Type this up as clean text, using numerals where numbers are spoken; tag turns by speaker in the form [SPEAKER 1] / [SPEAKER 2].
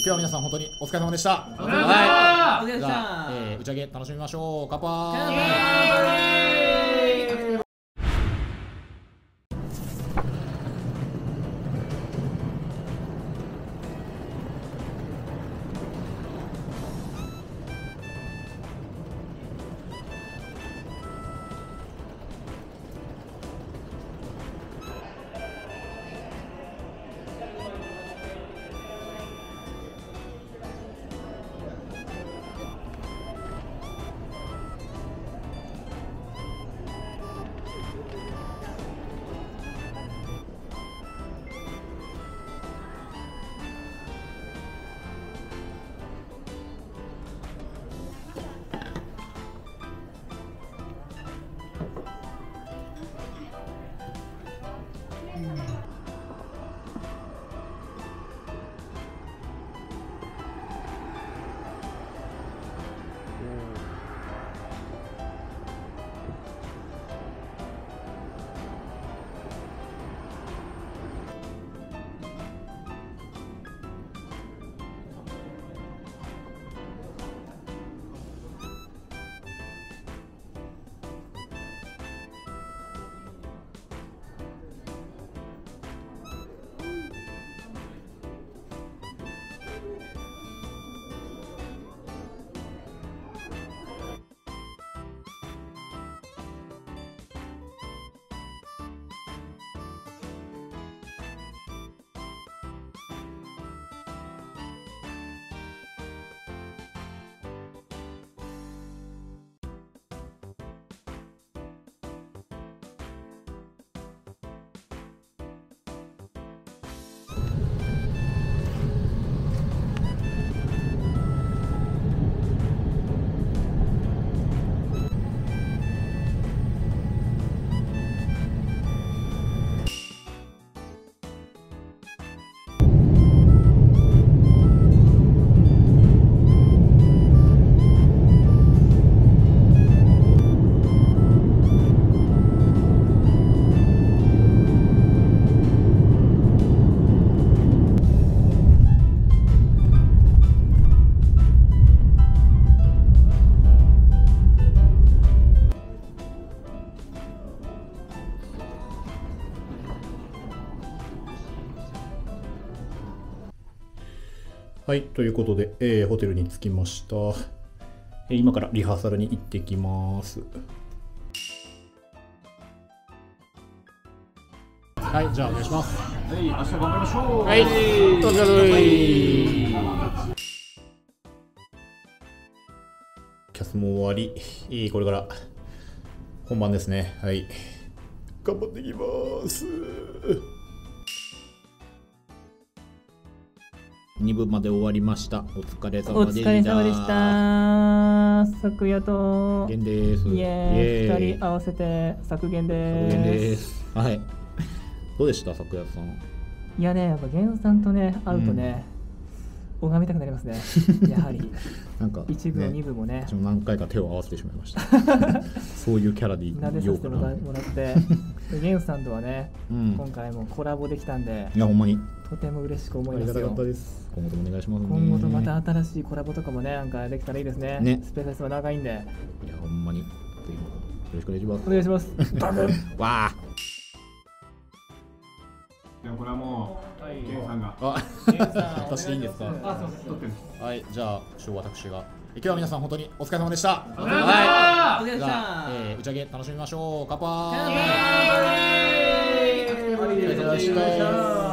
[SPEAKER 1] 日は皆さん本当にお疲れ様でした。
[SPEAKER 2] お疲れ様でした。
[SPEAKER 1] じゃあ、打ち上げ楽しみましょう。乾杯。はい、ということで、ホテルに着きました。今からリハーサルに行ってきます。はい、じゃあお願いします。
[SPEAKER 2] はい、明日頑張りましょう。
[SPEAKER 1] はい、お疲れ様です。キャスも終わり、これから本番ですね。はい、頑張っていきます。2部まで終わりました。お疲れ様でした。
[SPEAKER 3] お疲れ様でした。昨夜と
[SPEAKER 1] 源です。
[SPEAKER 3] イエーイ。2人合わせて削減です。
[SPEAKER 1] はい。どうでした昨夜さん。
[SPEAKER 3] いやね、やっぱ源さんとね会うとね、拝みたくなりますね。やはり。
[SPEAKER 1] なんか
[SPEAKER 3] 1部も2部もね。
[SPEAKER 1] 私も何回か手を合わせてしまいました。そういうキャラでい
[SPEAKER 3] なでさせてもらって、源さんとはね、今回もコラボできたんで。
[SPEAKER 1] いやほんまに。
[SPEAKER 3] とても嬉しく思いますよ。
[SPEAKER 1] ありがたかったです。今後ともお願いしますね。
[SPEAKER 3] 今後とまた新しいコラボとかもね、なんかできたらいいですね。スペースは長いんで。
[SPEAKER 1] いやほんまに。よろしくお願いします。
[SPEAKER 3] お願いします。
[SPEAKER 1] わあ。
[SPEAKER 2] でもこれはもう源さんが。
[SPEAKER 1] 私でいいんですか。
[SPEAKER 2] あ、そう撮ってる。
[SPEAKER 1] はい、じゃあ私が。今日は皆さん本当にお疲れ様でした。
[SPEAKER 2] お疲れ様でした。
[SPEAKER 1] じゃあ、打ち上げ楽しみましょう。乾杯。
[SPEAKER 3] ありがとうございました。